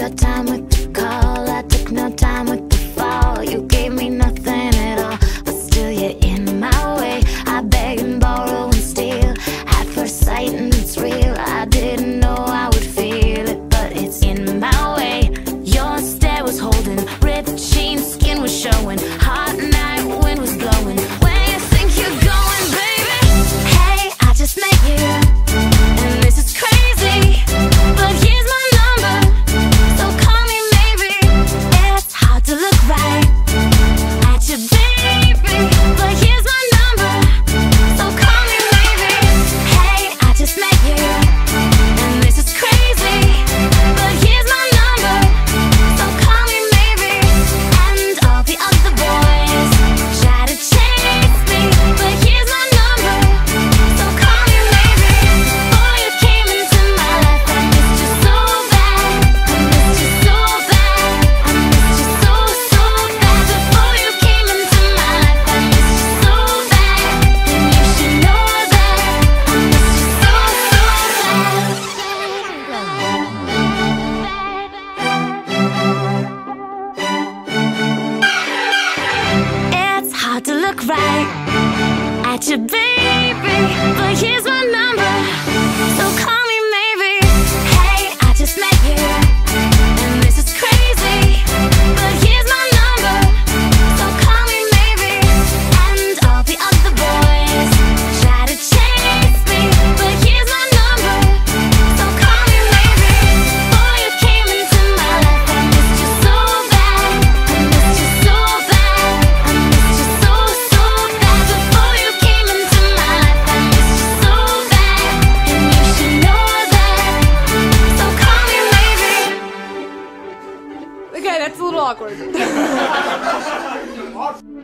your time with the call. I took no time with the fall. You gave me nothing at all, but still you're in my way. I beg and borrow and steal at first sight, and it's real. I didn't know I would feel it, but it's in my way. Your stare was holding, ripped jeans, skin was showing. Hot night, wind was blowing. Where you think you're going, baby? Hey, I just met you, and this is crazy, but here's my number, so call me maybe. It's hard to look right at you, baby, but here's my number, so call me maybe. Hey, I just met you, and this is crazy, but here's my number, so call me maybe. And all the other boys try to chase me, but here's my number, so call me maybe. Before you came into my life, I missed you so bad. I missed you so bad. I missed you so, so bad. Before you came into my life, I missed you so bad. And you should know that I missed you so, so bad. It's hard to look right at you, baby, but here's my number, so call me maybe. Hey, I just met you, and this is crazy, but here's my number, so call me maybe. And all the other boys try to chase me, but here's my number, so call me maybe. Before you came into my life, I missed you so bad. I missed you so bad. I missed you so, so bad. Before you came into my life, I missed you so bad. And you should know that, so call me maybe. Okay, that's a little awkward.